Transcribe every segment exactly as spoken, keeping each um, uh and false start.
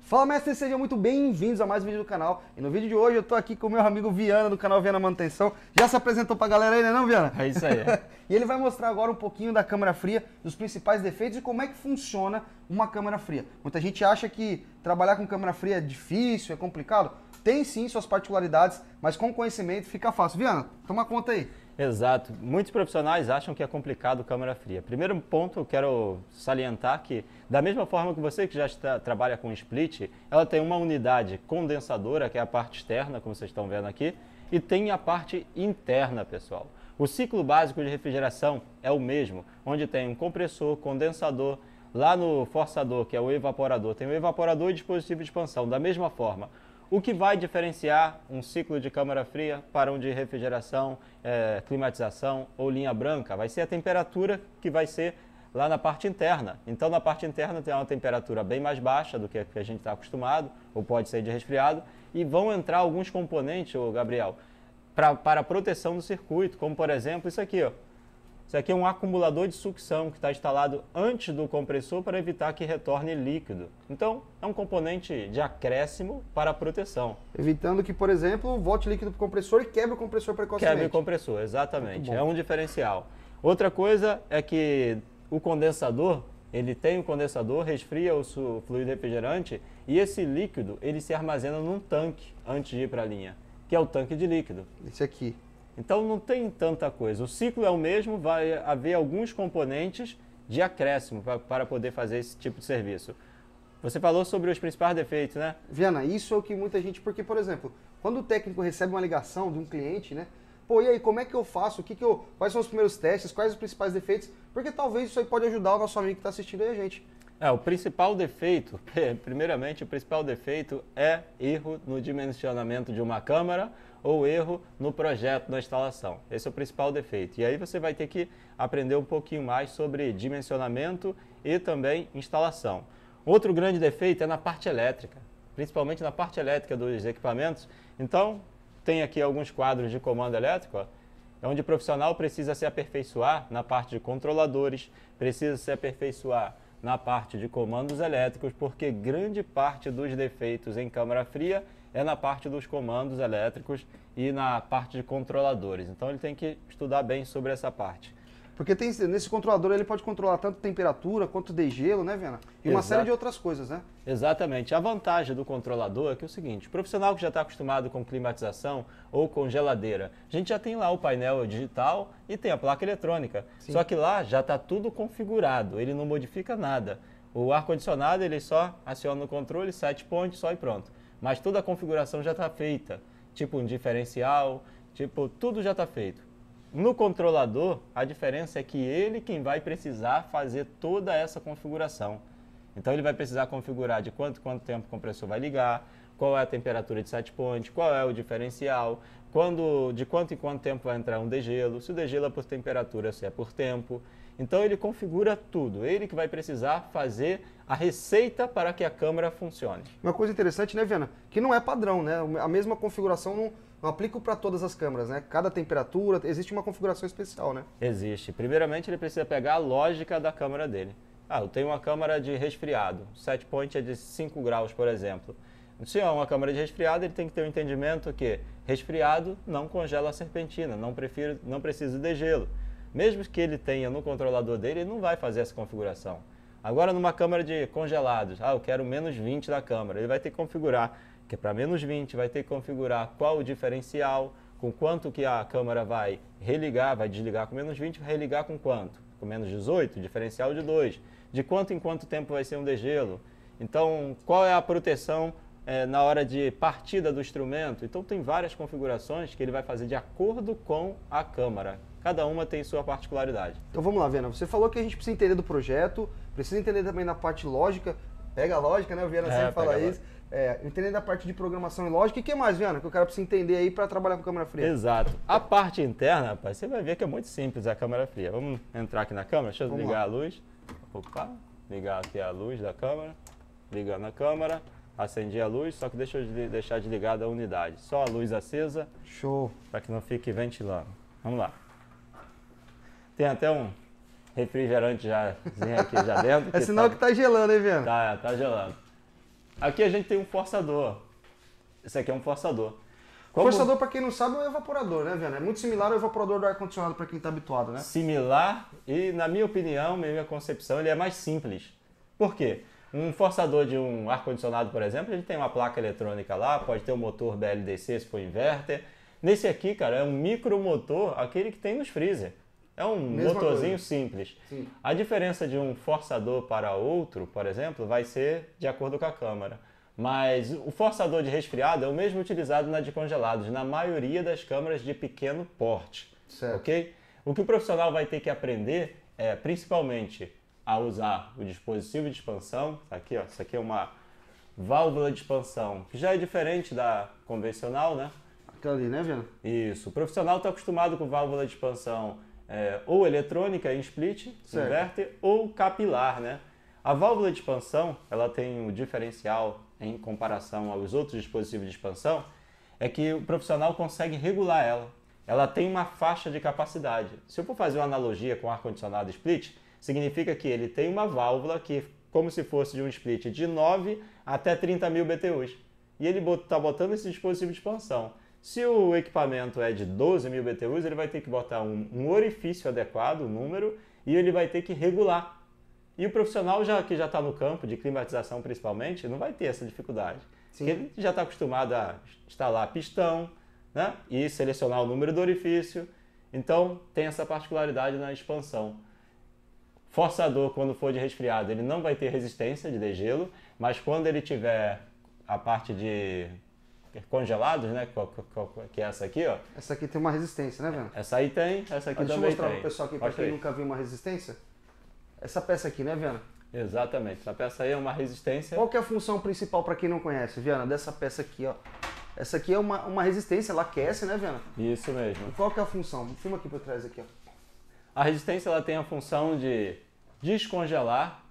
Fala, mestre, sejam muito bem-vindos a mais um vídeo do canal. E no vídeo de hoje eu tô aqui com o meu amigo Viana, do canal Viana Manutenção. Já se apresentou pra galera aí, né não, Viana? É isso aí. E ele vai mostrar agora um pouquinho da câmara fria, dos principais defeitos e como é que funciona uma câmara fria. Muita gente acha que trabalhar com câmara fria é difícil, é complicado. Tem sim suas particularidades, mas com conhecimento fica fácil. Viana, toma conta aí. Exato. Muitos profissionais acham que é complicado câmara fria. Primeiro ponto, eu quero salientar que, da mesma forma que você que já está, trabalha com split, ela tem uma unidade condensadora, que é a parte externa, como vocês estão vendo aqui, e tem a parte interna, pessoal. O ciclo básico de refrigeração é o mesmo, onde tem um compressor, condensador, lá no forçador, que é o evaporador, tem o evaporador e dispositivo de expansão. Da mesma forma, o que vai diferenciar um ciclo de câmara fria para um de refrigeração, é, climatização ou linha branca vai ser a temperatura que vai ser lá na parte interna. Então, na parte interna tem uma temperatura bem mais baixa do que a gente está acostumado, ou pode ser de resfriado, e vão entrar alguns componentes, ô Gabriel, pra, para a proteção do circuito, como por exemplo isso aqui, ó. Isso aqui é um acumulador de sucção que está instalado antes do compressor para evitar que retorne líquido. Então, é um componente de acréscimo para a proteção. Evitando que, por exemplo, volte líquido para o compressor e quebre o compressor precocemente. Quebre o compressor, exatamente. É um diferencial. Outra coisa é que o condensador, ele tem um condensador, resfria o fluido refrigerante e esse líquido ele se armazena num tanque antes de ir para a linha, que é o tanque de líquido. Esse aqui. Então não tem tanta coisa. O ciclo é o mesmo, vai haver alguns componentes de acréscimo para, para poder fazer esse tipo de serviço. Você falou sobre os principais defeitos, né? Viana, isso é o que muita gente... Porque, por exemplo, quando o técnico recebe uma ligação de um cliente, né? Pô, e aí, como é que eu faço? O que que eu, quais são os primeiros testes? Quais os principais defeitos? Porque talvez isso aí pode ajudar o nosso amigo que está assistindo aí a gente. É, o principal defeito, primeiramente, o principal defeito é erro no dimensionamento de uma câmara ou erro no projeto da instalação. Esse é o principal defeito. E aí você vai ter que aprender um pouquinho mais sobre dimensionamento e também instalação. Outro grande defeito é na parte elétrica, principalmente na parte elétrica dos equipamentos. Então, tem aqui alguns quadros de comando elétrico, ó, onde o profissional precisa se aperfeiçoar na parte de controladores, precisa se aperfeiçoar na parte de comandos elétricos, porque grande parte dos defeitos em câmara fria é na parte dos comandos elétricos e na parte de controladores. Então ele tem que estudar bem sobre essa parte. Porque tem, nesse controlador ele pode controlar tanto temperatura quanto degelo, né, Viana? E uma Exato. série de outras coisas, né? Exatamente. A vantagem do controlador é que é o seguinte, o profissional que já está acostumado com climatização ou com geladeira, a gente já tem lá o painel digital e tem a placa eletrônica. Sim. Só que lá já está tudo configurado, ele não modifica nada. O ar-condicionado ele só aciona o controle, set point, só e pronto. Mas toda a configuração já está feita, tipo um diferencial, tipo, tudo já está feito. No controlador, a diferença é que ele quem vai precisar fazer toda essa configuração. Então ele vai precisar configurar de quanto quanto tempo o compressor vai ligar, qual é a temperatura de set point, qual é o diferencial, quando, de quanto em quanto tempo vai entrar um degelo, se o degelo é por temperatura, se é por tempo. Então ele configura tudo, ele que vai precisar fazer a receita para que a câmera funcione. Uma coisa interessante, né, Viana? Que não é padrão, né? A mesma configuração não, não aplica para todas as câmeras, né? Cada temperatura, existe uma configuração especial, né? Existe. Primeiramente ele precisa pegar a lógica da câmera dele. Ah, eu tenho uma câmera de resfriado, o set point é de cinco graus, por exemplo. Se é uma câmera de resfriado, ele tem que ter um entendimento que resfriado não congela a serpentina, não, prefiro, não precisa de degelo. Mesmo que ele tenha no controlador dele, ele não vai fazer essa configuração. Agora, numa câmera de congelados, ah, eu quero menos vinte da câmera, ele vai ter que configurar, que é para menos vinte, vai ter que configurar qual o diferencial, com quanto que a câmera vai religar, vai desligar com menos vinte, vai religar com quanto? Com menos dezoito, diferencial de dois. De quanto em quanto tempo vai ser um degelo? Então, qual é a proteção é, na hora de partida do instrumento? Então, tem várias configurações que ele vai fazer de acordo com a câmera. Cada uma tem sua particularidade. Então vamos lá, Viana. Você falou que a gente precisa entender do projeto, precisa entender também da parte lógica. Pega a lógica, né? O Viana é, sempre fala isso. É, entender da parte de programação e lógica. E o que mais, Viana, que o cara precisa entender aí para trabalhar com câmera fria? Exato. A parte interna, rapaz, você vai ver que é muito simples a câmera fria. Vamos entrar aqui na câmera, deixa eu vamos ligar lá. a luz. Opa, ligar aqui a luz da câmera. Ligando a câmera. Acendi a luz, só que deixa eu deixar desligada a unidade. Só a luz acesa. Show. Para que não fique ventilando. Vamos lá. Tem até um refrigerante já aqui já dentro. É sinal tá, que tá gelando, hein, Viana? Tá, tá gelando. Aqui a gente tem um forçador. Esse aqui é um forçador. Como... Forçador, para quem não sabe, é um evaporador, né, Viana? É muito similar ao evaporador do ar-condicionado para quem está habituado, né? Similar e, na minha opinião, na minha concepção, ele é mais simples. Por quê? Um forçador de um ar-condicionado, por exemplo, ele tem uma placa eletrônica lá, pode ter um motor B L D C se for inverter. Nesse aqui, cara, é um micromotor, aquele que tem nos freezer. É um Mesma motorzinho coisa. simples. Sim. A diferença de um forçador para outro, por exemplo, vai ser de acordo com a câmara. Mas o forçador de resfriado é o mesmo utilizado na de congelados, na maioria das câmaras de pequeno porte. Certo. Ok? O que o profissional vai ter que aprender é, principalmente, a usar o dispositivo de expansão. Aqui, ó, isso aqui é uma válvula de expansão, que já é diferente da convencional, né? Aquela ali, né, Viana? Isso. O profissional está acostumado com válvula de expansão é, ou eletrônica em split, Certo. inverter, ou capilar, né? A válvula de expansão, ela tem um diferencial em comparação aos outros dispositivos de expansão, é que o profissional consegue regular ela. Ela tem uma faixa de capacidade. Se eu for fazer uma analogia com ar-condicionado split, significa que ele tem uma válvula que, como se fosse de um split de nove até trinta mil B T Us. E ele está botando esse dispositivo de expansão. Se o equipamento é de doze mil B T Us, ele vai ter que botar um, um orifício adequado, um número, e ele vai ter que regular. E o profissional já, que já está no campo, de climatização principalmente, não vai ter essa dificuldade. Sim. Porque ele já está acostumado a instalar pistão, né? E selecionar o número do orifício. Então, tem essa particularidade na expansão. Forçador, quando for de resfriado, ele não vai ter resistência de degelo, mas quando ele tiver a parte de congelados, né? Que é essa aqui, ó. Essa aqui tem uma resistência, né, Viana? Essa aí tem, essa aqui Deixa eu também mostrar tem. para o pessoal aqui, para Mostra quem aí. nunca viu uma resistência. Essa peça aqui, né, Viana? Exatamente. Essa peça aí é uma resistência. Qual que é a função principal para quem não conhece, Viana, dessa peça aqui, ó? Essa aqui é uma, uma resistência, ela aquece, né, Viana? Isso mesmo. E qual que é a função? Filma aqui por trás aqui, ó. A resistência ela tem a função de descongelar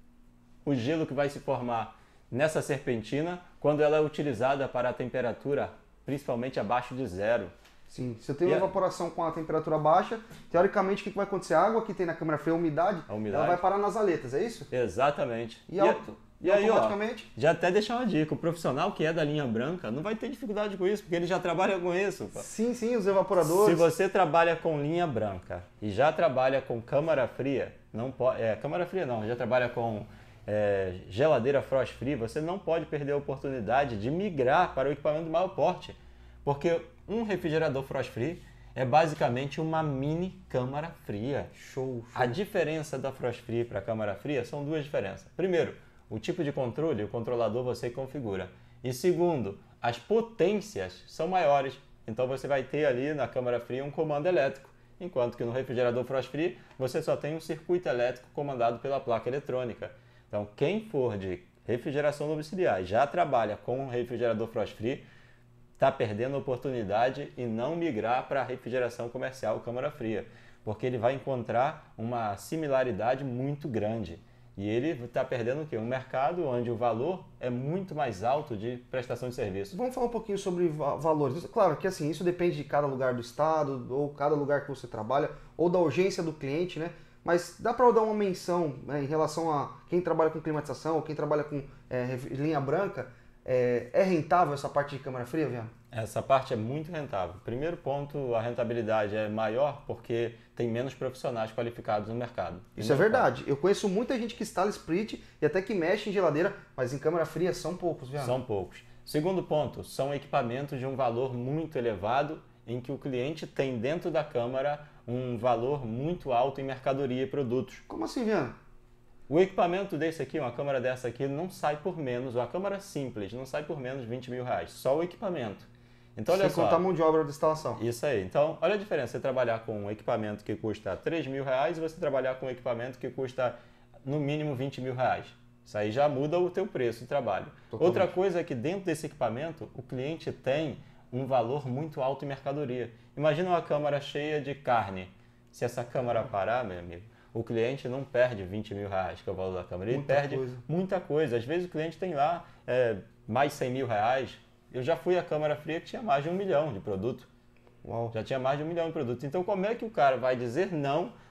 o gelo que vai se formar nessa serpentina quando ela é utilizada para a temperatura principalmente abaixo de zero. Sim, se eu tenho uma E a- evaporação com a temperatura baixa, teoricamente o que que vai acontecer? A água que tem na câmara fria, a umidade, A umidade. ela vai parar nas aletas, é isso? Exatamente. E, auto, e aí, ó, automaticamente? já até deixar uma dica, o profissional que é da linha branca não vai ter dificuldade com isso, porque ele já trabalha com isso. Pô. Sim, sim, os evaporadores. Se você trabalha com linha branca e já trabalha com câmara fria, não pode, é, câmara fria não, já trabalha com é, geladeira frost free, você não pode perder a oportunidade de migrar para o equipamento de maior porte, porque um refrigerador frost free é basicamente uma mini câmara fria. Show, show. A diferença da frost free para a câmara fria são duas diferenças. Primeiro, o tipo de controle, o controlador você configura. E segundo, as potências são maiores. Então você vai ter ali na câmara fria um comando elétrico, enquanto que no refrigerador frost free você só tem um circuito elétrico comandado pela placa eletrônica. Então quem for de refrigeração domiciliar e já trabalha com refrigerador frost free, está perdendo a oportunidade e não migrar para a refrigeração comercial câmara fria, porque ele vai encontrar uma similaridade muito grande. E ele está perdendo o quê? Um mercado onde o valor é muito mais alto de prestação de serviço. Vamos falar um pouquinho sobre va- valores. Claro que assim, isso depende de cada lugar do estado, ou cada lugar que você trabalha, ou da urgência do cliente, né? Mas dá para eu dar uma menção, né, em relação a quem trabalha com climatização, ou quem trabalha com é, ref- linha branca, é, é rentável essa parte de câmara fria, Viana? Essa parte é muito rentável. Primeiro ponto, a rentabilidade é maior porque tem menos profissionais qualificados no mercado. E Isso é no mercado. verdade. Eu conheço muita gente que instala split e até que mexe em geladeira, mas em câmara fria são poucos, Viana. São poucos. Segundo ponto, são equipamentos de um valor muito elevado em que o cliente tem dentro da câmara um valor muito alto em mercadoria e produtos. Como assim, Viana? O equipamento desse aqui, uma câmara dessa aqui, não sai por menos, uma câmara simples, não sai por menos de vinte mil reais, só o equipamento. Então, olha Sem só. contar a mão de obra da instalação. Isso aí. Então, olha a diferença. Você trabalhar com um equipamento que custa três mil reais e você trabalhar com um equipamento que custa no mínimo vinte mil reais. Isso aí já muda o teu preço de trabalho. Totalmente. Outra coisa é que dentro desse equipamento, o cliente tem um valor muito alto em mercadoria. Imagina uma câmara cheia de carne. Se essa câmara parar, meu amigo, o cliente não perde vinte mil reais, que é o valor da câmara. Ele Muita perde coisa. muita coisa. Às vezes o cliente tem lá é, mais cem mil reais. Eu já fui à câmara fria que tinha mais de um milhão de produto. Uau. Já tinha mais de um milhão de produtos. Então, como é que o cara vai dizer não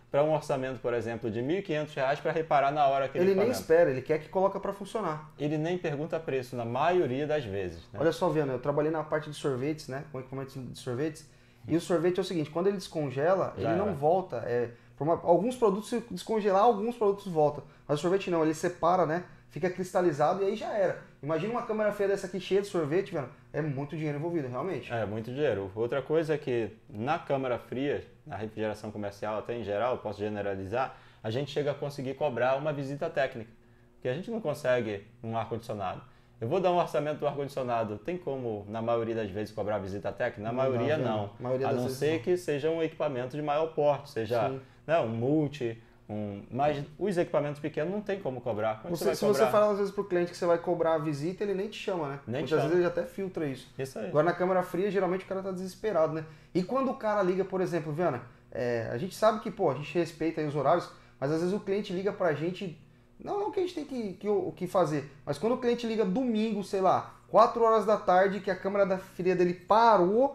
para um orçamento, por exemplo, de mil e quinhentos reais para reparar na hora aquele Ele equipamento. nem espera, ele quer que coloca para funcionar. Ele nem pergunta preço, na maioria das vezes. Né? Olha só, Viana, eu trabalhei na parte de sorvetes, né? Com equipamentos de sorvetes. E o sorvete é o seguinte, quando ele descongela, Já ele não era. volta. É, por uma- alguns produtos, se descongelar, alguns produtos voltam. Mas o sorvete não, ele separa, né? Fica cristalizado e aí já era. Imagina uma câmera feia dessa aqui cheia de sorvete, Viana. É muito dinheiro envolvido, realmente. É, muito dinheiro. Outra coisa é que na câmara fria, na refrigeração comercial, até em geral, posso generalizar, a gente chega a conseguir cobrar uma visita técnica. Porque a gente não consegue um ar-condicionado. Eu vou dar um orçamento do ar-condicionado. Tem como, na maioria das vezes, cobrar visita técnica? Na Não maioria, dá, não. a maioria A das não vezes ser não. que seja um equipamento de maior porte, seja né, um multi, um... mas os equipamentos pequenos não tem como cobrar. Como Você- você vai se cobrar? você fala às vezes pro cliente que você vai cobrar a visita, ele nem te chama, né? Nem te Muitas chama. vezes ele até filtra isso. Isso aí. Agora na câmera fria, geralmente o cara tá desesperado, né? E quando o cara liga, por exemplo, Viana, é, a gente sabe que, pô, a gente respeita aí os horários, mas às vezes o cliente liga pra gente, não, não que a gente tem que, que, o que fazer, mas quando o cliente liga domingo, sei lá, quatro horas da tarde, que a câmera da fria dele parou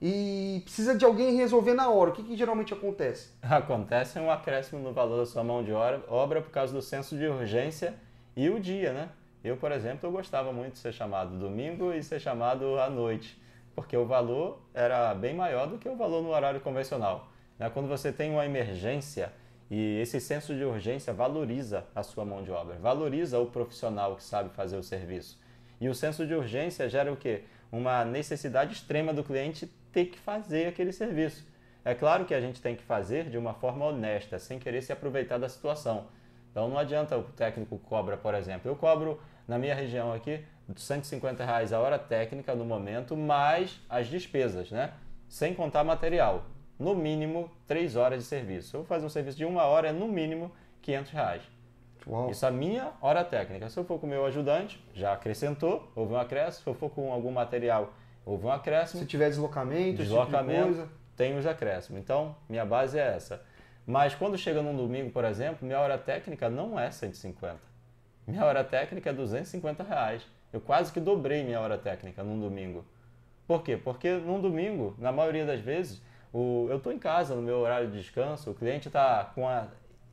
e precisa de alguém resolver na hora, o que, que geralmente acontece? Acontece um acréscimo no valor da sua mão de hora- obra por causa do senso de urgência e o dia, né? Eu, por exemplo, eu gostava muito de ser chamado domingo e ser chamado à noite, porque o valor era bem maior do que o valor no horário convencional. Né? Quando você tem uma emergência e esse senso de urgência valoriza a sua mão de obra, valoriza o profissional que sabe fazer o serviço. E o senso de urgência gera o quê? Uma necessidade extrema do cliente ter que fazer aquele serviço. É claro que a gente tem que fazer de uma forma honesta, sem querer se aproveitar da situação. Então não adianta o técnico cobra, por exemplo. Eu cobro, na minha região aqui, cento e cinquenta reais a hora técnica no momento, mais as despesas, né? Sem contar material. No mínimo, três horas de serviço. Se eu vou fazer um serviço de uma hora, é no mínimo quinhentos reais. Uau. Isso é a minha hora técnica. Se eu for com o meu ajudante, já acrescentou, houve um acréscimo. Se eu for com algum material, houve um acréscimo. Se tiver deslocamento, Deslocamento, esse tipo de coisa. tem os acréscimos. Então, minha base é essa. Mas quando chega num domingo, por exemplo, minha hora técnica não é cento e cinquenta. Minha hora técnica é duzentos e cinquenta reais. Eu quase que dobrei minha hora técnica num domingo. Por quê? Porque num domingo, na maioria das vezes, o, eu estou em casa, no meu horário de descanso, o cliente está com a...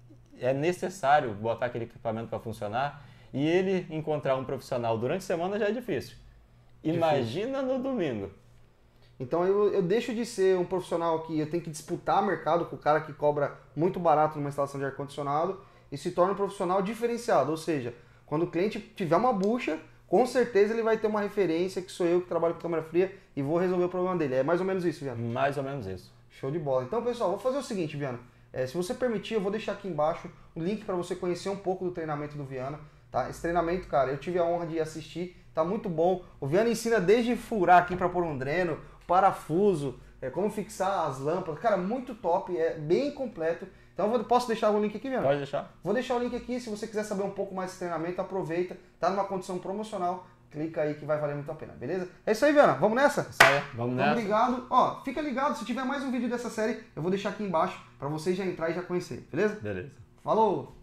É necessário botar aquele equipamento para funcionar e ele encontrar um profissional durante a semana já é difícil. Imagina no domingo. Então eu, eu deixo de ser um profissional que eu tenho que disputar mercado com o cara que cobra muito barato numa instalação de ar-condicionado e se torna um profissional diferenciado. Ou seja, quando o cliente tiver uma bucha, com certeza ele vai ter uma referência que sou eu que trabalho com câmera fria e vou resolver o problema dele. É mais ou menos isso, Viana. Mais ou menos isso. Show de bola. Então, pessoal, vou fazer o seguinte, Viana. É, se você permitir, eu vou deixar aqui embaixo o link para você conhecer um pouco do treinamento do Viana. Tá? Esse treinamento, cara, eu tive a honra de assistir, tá muito bom. O Viana ensina desde furar aqui para pôr um dreno, parafuso, é, como fixar as lâmpadas. Cara, muito top, é bem completo. Então, eu vou, posso deixar o link aqui, Viana? Pode deixar. Vou deixar o link aqui, se você quiser saber um pouco mais desse treinamento, aproveita. Tá numa condição promocional, clica aí que vai valer muito a pena, beleza? É isso aí, Viana, vamos nessa? Isso aí, vamos Então, nessa. ligado. Ó, fica ligado, se tiver mais um vídeo dessa série, eu vou deixar aqui embaixo pra vocês já entrar e já conhecer, beleza? Beleza. Falou!